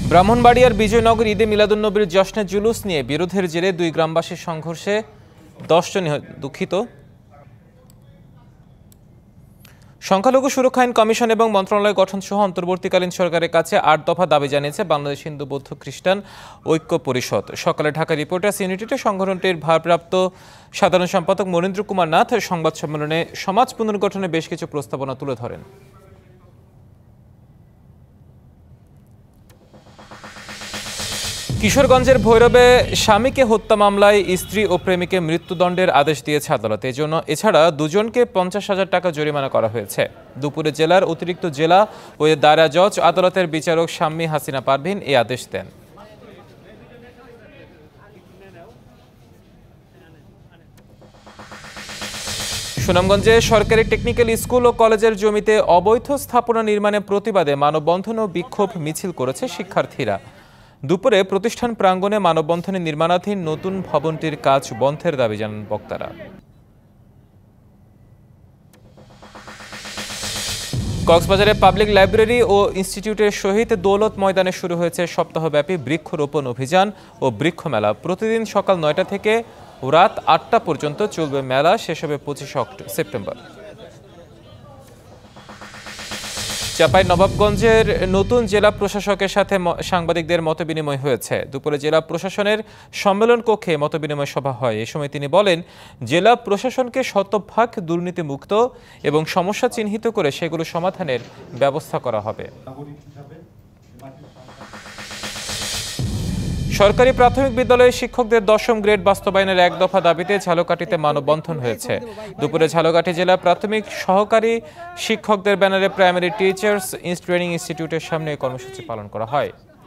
ব্রাহ্মণবাড়িয়ার বিজয়নগর ঈদে মিলাদুন্নবীর জশ্নে জুলুস নিয়ে বিরোধের জেরে দুই গ্রামবাসীর সংঘর্ষে 10 জন দুঃখিত। সংখ্যালঘু সুরক্ষা আইন কমিশন এবং মন্ত্রণালয় গঠন সহ অন্তর্বর্তীকালীন সরকারের কাছে 8 দফা দাবি জানিয়েছে বাংলাদেশ হিন্দু বৌদ্ধ খ্রিস্টান ঐক্য পরিষদ। সকালে ঢাকা রিপোর্টার্স ইউনিটিতে সংগঠনটির ভারপ্রাপ্ত সাধারণ সম্পাদক মনীন্দ্র কুমার নাথ সংবাদ সম্মেলনে সমাজ পুনর্গঠনে বেশ কিছু প্রস্তাবনা তুলে ধরেন। কিশোরগঞ্জের ভৈরবে স্বামীকে হত্যা মামলায় স্ত্রী ও প্রেমিকে মৃত্যুদণ্ডের আদেশ দিয়েছে আদালত। এছাড়া দুজনকে 50,000 টাকা জরিমানা করা হয়েছে। দুপুরে জেলার অতিরিক্ত জেলা ও দায়রা জজ আদালতের বিচারক শাম্মী হাসিনা পারভীন এই আদেশ দেন। সুনামগঞ্জে সরকারি টেকনিক্যাল স্কুল ও কলেজের জমিতে অবৈধ স্থাপনা নির্মাণের প্রতিবাদে মানববন্ধন ও বিক্ষোভ মিছিল করেছে শিক্ষার্থীরা। দুপুরে প্রতিষ্ঠান প্রাঙ্গণে মানববন্ধনে নির্মাণাধীন নতুন ভবনটির কাজ বন্ধের দাবি জানান বক্তারা। কক্সবাজারে পাবলিক লাইব্রেরি ও ইনস্টিটিউটের শহীদ দৌলত ময়দানে শুরু হয়েছে সপ্তাহব্যাপী বৃক্ষরোপণ অভিযান ও বৃক্ষ মেলা। প্রতিদিন সকাল 9টা থেকে রাত 8টা পর্যন্ত চলবে মেলা, শেষ হবে 25 সেপ্টেম্বর। চাঁপাইনবাবগঞ্জের নতুন জেলা প্রশাসকের সাথে সাংবাদিকদের মতবিনিময় হয়েছে। দুপুরে জেলা প্রশাসনের সম্মেলন কক্ষে মতবিনিময় সভা হয়। এ সময় তিনি বলেন, জেলা প্রশাসনকে শতভাগ দুর্নীতিমুক্ত এবং সমস্যা চিহ্নিত করে সেগুলো সমাধানের ব্যবস্থা করা হবে। সরকারি প্রাথমিক বিদ্যালয়ের শিক্ষকদের 10ম গ্রেড বাস্তবায়নের 1 দফা দাবিতে ঝালকাঠিতে মানববন্ধন হয়েছে। দুপুরে ঝালকাঠি জেলা প্রাথমিক সহকারী শিক্ষকদের ব্যানারে প্রাইমারি টিচার্স ট্রেনিং ইনস্টিটিউটের সামনে কর্মসূচি পালন করা হয়।